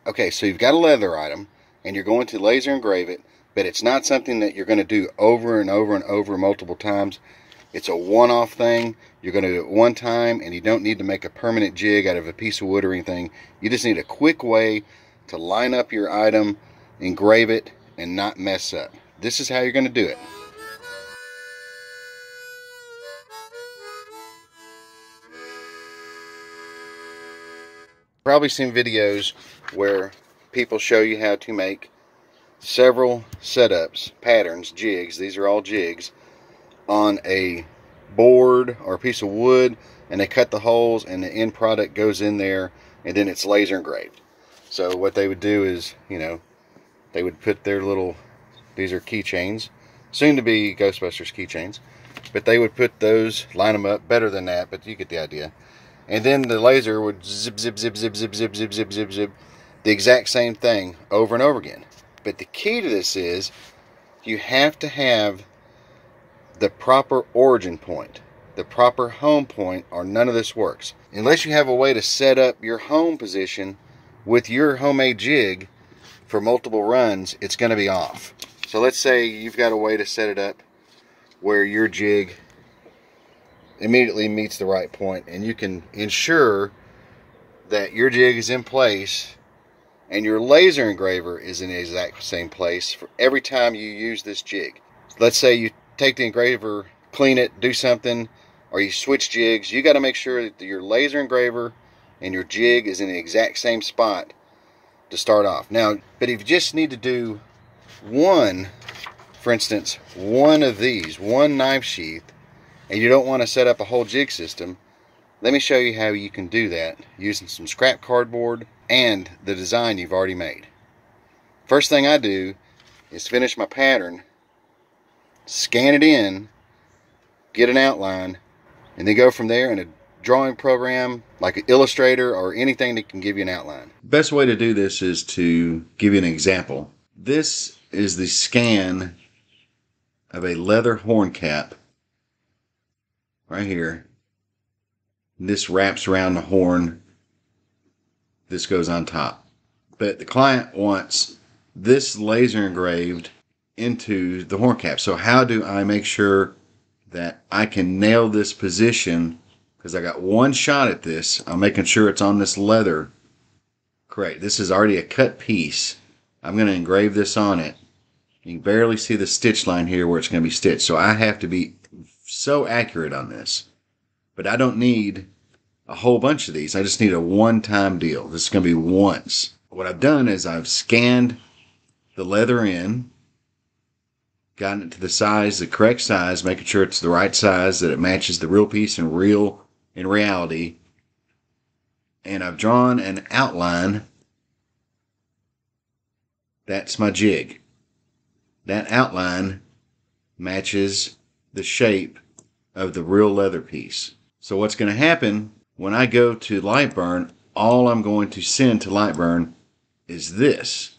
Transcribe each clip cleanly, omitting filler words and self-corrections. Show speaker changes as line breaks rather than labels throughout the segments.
Okay, so you've got a leather item and you're going to laser engrave it, but it's not something that you're going to do over and over and over multiple times. It's a one-off thing. You're going to do it one time, and you don't need to make a permanent jig out of a piece of wood or anything. You just need a quick way to line up your item, engrave it, and not mess up. This is how you're going to do it. Probably seen videos where people show you how to make several setups, patterns, jigs. These are all jigs on a board or a piece of wood, and they cut the holes and the end product goes in there, and then it's laser engraved. So what they would do is, you know, they would put their little, these are keychains, soon to be Ghostbusters keychains, but they would put those, line them up, better than that, but you get the idea. And then the laser would zip, zip, zip, zip, zip, zip, zip, zip, zip, zip, the exact same thing over and over again. But the key to this is you have to have the proper origin point, the proper home point, or none of this works. Unless you have a way to set up your home position with your homemade jig for multiple runs, it's going to be off. So let's say you've got a way to set it up where your jig immediately meets the right point, and you can ensure that your jig is in place and your laser engraver is in the exact same place for every time you use this jig. Let's say you take the engraver, clean it, do something, or you switch jigs. You got to make sure that your laser engraver and your jig is in the exact same spot to start off. Now, but if you just need to do one, for instance, one of these, one knife sheath, and you don't want to set up a whole jig system, let me show you how you can do that using some scrap cardboard and the design you've already made. First thing I do is finish my pattern, scan it in, get an outline, and then go from there in a drawing program like an Illustrator or anything that can give you an outline. Best way to do this is to give you an example. This is the scan of a leather horn cap right here. This wraps around the horn. This goes on top. But the client wants this laser engraved into the horn cap. So how do I make sure that I can nail this position? Because I got one shot at this. I'm making sure it's on this leather correct. This is already a cut piece. I'm going to engrave this on it. You can barely see the stitch line here where it's going to be stitched. So I have to be so accurate on this. But I don't need a whole bunch of these. I just need a one-time deal. This is going to be once. What I've done is I've scanned the leather in, gotten it to the size, the correct size, making sure it's the right size, that it matches the real piece in reality. And I've drawn an outline. That's my jig. That outline matches the shape of the real leather piece. So what's going to happen when I go to Lightburn, all I'm going to send to Lightburn is this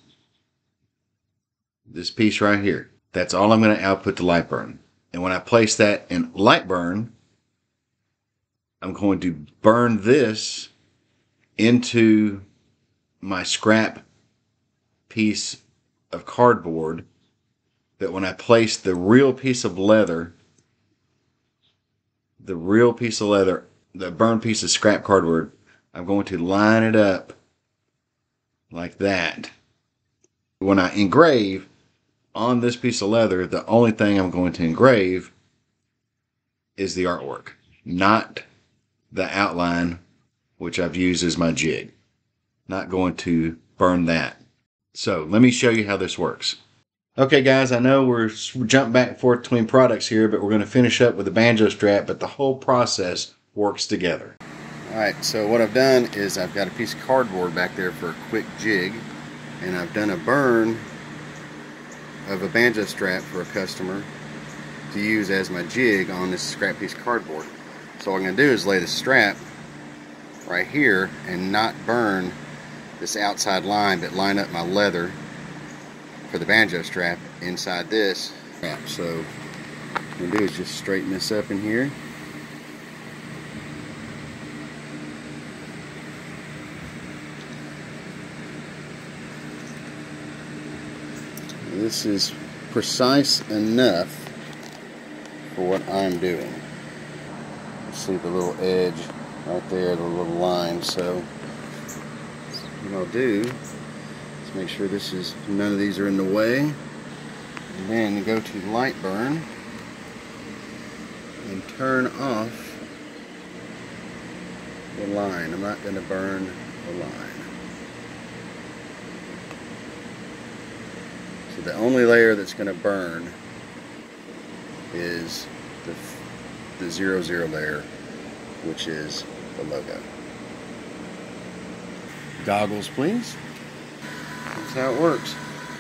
piece right here. That's all I'm going to output to Lightburn. And when I place that in Lightburn, I'm going to burn this into my scrap piece of cardboard, that when I place the real piece of leather, the burned piece of scrap cardboard, I'm going to line it up like that. When I engrave on this piece of leather, the only thing I'm going to engrave is the artwork, not the outline, which I've used as my jig. Not going to burn that. So let me show you how this works. Okay guys, I know we're jumping back and forth between products here, but we're going to finish up with the banjo strap, but the whole process works together. Alright, so what I've done is I've got a piece of cardboard back there for a quick jig, and I've done a burn of a banjo strap for a customer to use as my jig on this scrap piece of cardboard. So what I'm going to do is lay the strap right here and not burn this outside line, but line up my leather for the banjo strap inside this strap. So what I'm going to do is just straighten this up in here. This is precise enough for what I'm doing. See the little edge right there, the little line. So what I'll do is make sure none of these are in the way, and then go to light burn and turn off the line. I'm not going to burn the line. So the only layer that's going to burn is the 00 layer, which is the logo. Goggles, please. That's how it works.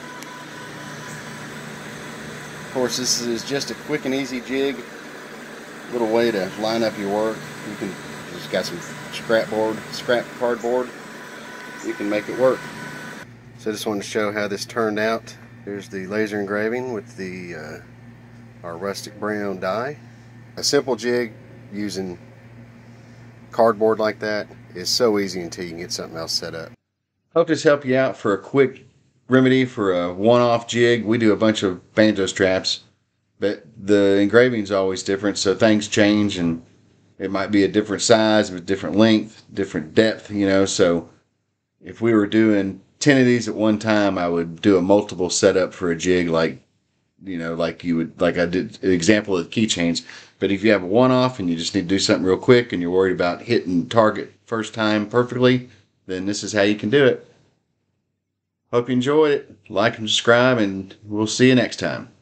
Of course, this is just a quick and easy jig. Little way to line up your work. You can just got some scrap cardboard. You can make it work. So I just wanted to show how this turned out. Here's the laser engraving with the our rustic brown die. A simple jig using cardboard like that is so easy until you can get something else set up. Hope this helped you out for a quick remedy for a one-off jig. We do a bunch of banjo straps, but the engraving is always different, so things change, and it might be a different size with different length, different depth, you know. So if we were doing 10 of these at one time, I would do a multiple setup for a jig, like, you know, like I did an example of keychains. But if you have a one-off and you just need to do something real quick and you're worried about hitting target first time perfectly, then this is how you can do it. Hope you enjoyed it. Like and subscribe, and we'll see you next time.